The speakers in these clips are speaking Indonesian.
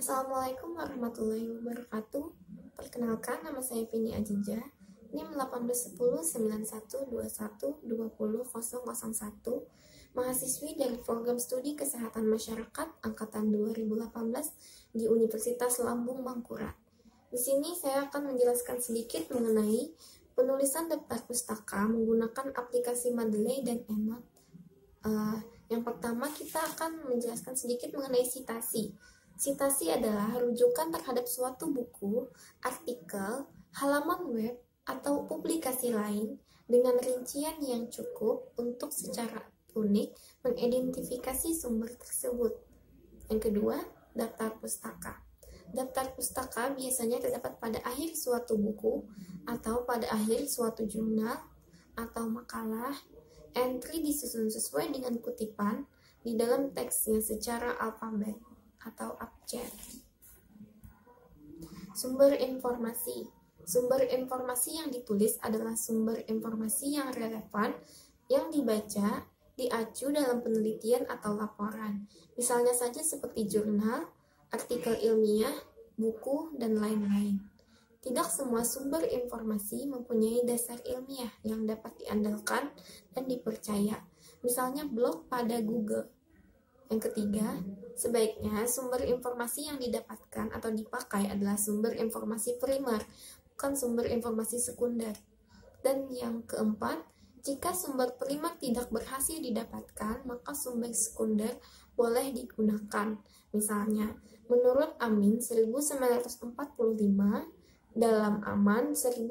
Assalamualaikum warahmatullahi wabarakatuh. Perkenalkan, nama saya Vini Ajija, NIM 18109121200001, mahasiswi dari Program Studi Kesehatan Masyarakat Angkatan 2018 di Universitas Lambung Mangkurat. Di sini saya akan menjelaskan sedikit mengenai penulisan daftar pustaka menggunakan aplikasi Mendeley dan EndNote. Yang pertama, kita akan menjelaskan sedikit mengenai citasi. Citasi adalah rujukan terhadap suatu buku, artikel, halaman web, atau publikasi lain dengan rincian yang cukup untuk secara unik mengidentifikasi sumber tersebut. Yang kedua, daftar pustaka. Daftar pustaka biasanya terdapat pada akhir suatu buku atau pada akhir suatu jurnal atau makalah. Entry disusun sesuai dengan kutipan di dalam teksnya secara alfabet atau abjad. Sumber informasi. Sumber informasi yang ditulis adalah sumber informasi yang relevan, yang dibaca, diacu dalam penelitian atau laporan. Misalnya saja seperti jurnal, artikel ilmiah, buku, dan lain-lain. Tidak semua sumber informasi mempunyai dasar ilmiah yang dapat diandalkan dan dipercaya. Misalnya blog pada Google. Yang ketiga, sebaiknya sumber informasi yang didapatkan atau dipakai adalah sumber informasi primer, bukan sumber informasi sekunder. Dan yang keempat, jika sumber primer tidak berhasil didapatkan, maka sumber sekunder boleh digunakan. Misalnya, menurut Amin 1945, dalam Aman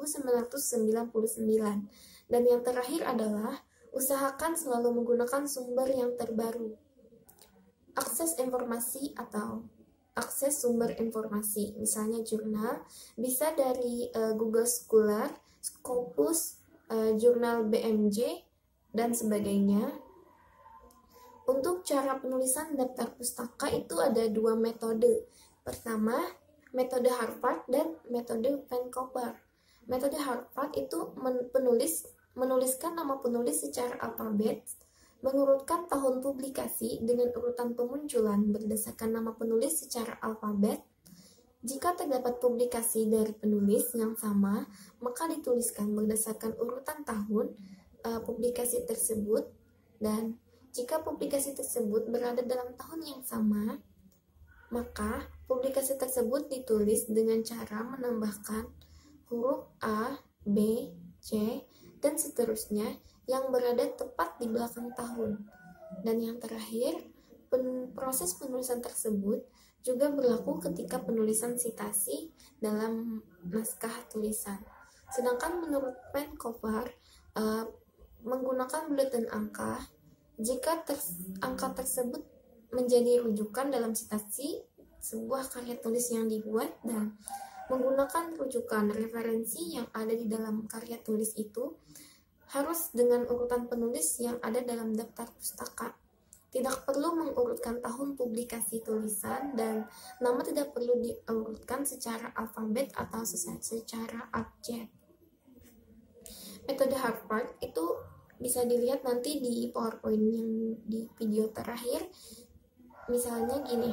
1999. Dan yang terakhir adalah, usahakan selalu menggunakan sumber yang terbaru. Akses informasi atau akses sumber informasi, misalnya jurnal, bisa dari Google Scholar, Scopus, jurnal BMJ, dan sebagainya. Untuk cara penulisan daftar pustaka itu ada dua metode. Pertama, metode Harvard dan metode Vancouver. Metode Harvard itu menuliskan nama penulis secara alfabet, mengurutkan tahun publikasi dengan urutan pemunculan berdasarkan nama penulis secara alfabet. Jika terdapat publikasi dari penulis yang sama, maka dituliskan berdasarkan urutan tahun publikasi tersebut. Dan jika publikasi tersebut berada dalam tahun yang sama, maka publikasi tersebut ditulis dengan cara menambahkan huruf A, B, C, dan seterusnya yang berada tepat di belakang tahun. Dan yang terakhir, proses penulisan tersebut juga berlaku ketika penulisan citasi dalam naskah tulisan. Sedangkan menurut Vancouver, menggunakan buletin angka, jika angka tersebut menjadi rujukan dalam citasi sebuah karya tulis yang dibuat, dan menggunakan rujukan referensi yang ada di dalam karya tulis itu harus dengan urutan penulis yang ada dalam daftar pustaka. Tidak perlu mengurutkan tahun publikasi tulisan, dan nama tidak perlu diurutkan secara alfabet atau secara abjad. Metode Harvard itu bisa dilihat nanti di PowerPoint yang di video terakhir. Misalnya gini,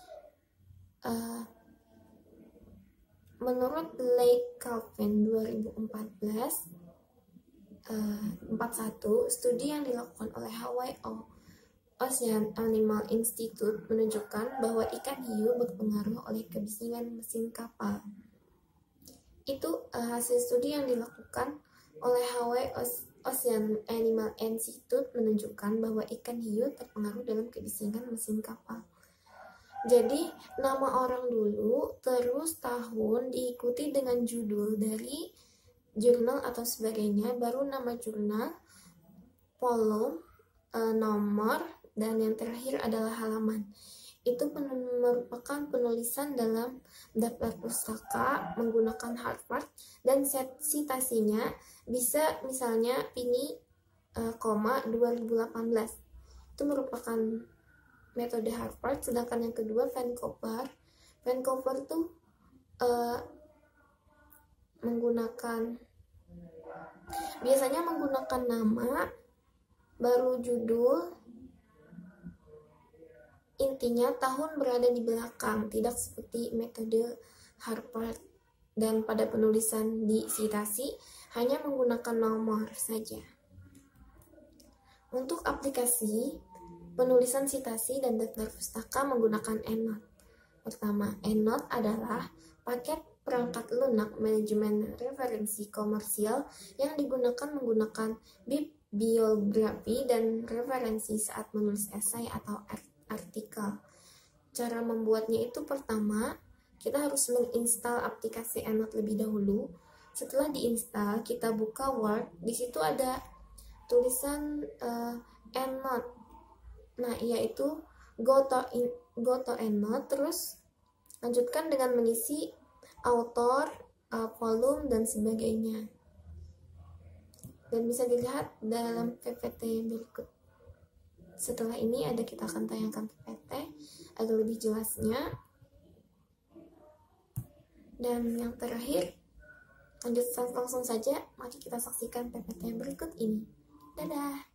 menurut Lake Calvin 2014, 41, studi yang dilakukan oleh Hawaii Ocean Animal Institute menunjukkan bahwa ikan hiu berpengaruh oleh kebisingan mesin kapal. Itu hasil studi yang dilakukan oleh Hawaii Ocean Animal Institute menunjukkan bahwa ikan hiu terpengaruh dalam kebisingan mesin kapal. Jadi, nama orang dulu, terus tahun diikuti dengan judul dari jurnal atau sebagainya, baru nama jurnal, volume, nomor, dan yang terakhir adalah halaman. Itu merupakan penulisan dalam daftar pustaka menggunakan Harvard, dan citasinya bisa misalnya Vini, 2018. Itu merupakan metode Harvard. Sedangkan yang kedua Vancouver tuh biasanya menggunakan nama, baru judul, Intinya tahun berada di belakang, tidak seperti metode Harvard, dan pada penulisan di citasi hanya menggunakan nomor saja. Untuk aplikasi penulisan citasi dan daftar pustaka menggunakan EndNote. Pertama, EndNote adalah paket perangkat lunak manajemen referensi komersial yang digunakan menggunakan bibliografi dan referensi saat menulis esai atau artikel. Cara membuatnya itu pertama, kita harus menginstal aplikasi EndNote lebih dahulu. Setelah diinstal, kita buka Word. Di situ ada tulisan EndNote. Nah, yaitu go to EndNote, terus lanjutkan dengan mengisi author, volume, dan sebagainya. Dan bisa dilihat dalam PPT berikut. Setelah ini kita akan tayangkan PPT agar lebih jelasnya. Dan yang terakhir, langsung saja, mari kita saksikan PPT yang berikut ini. Dadah!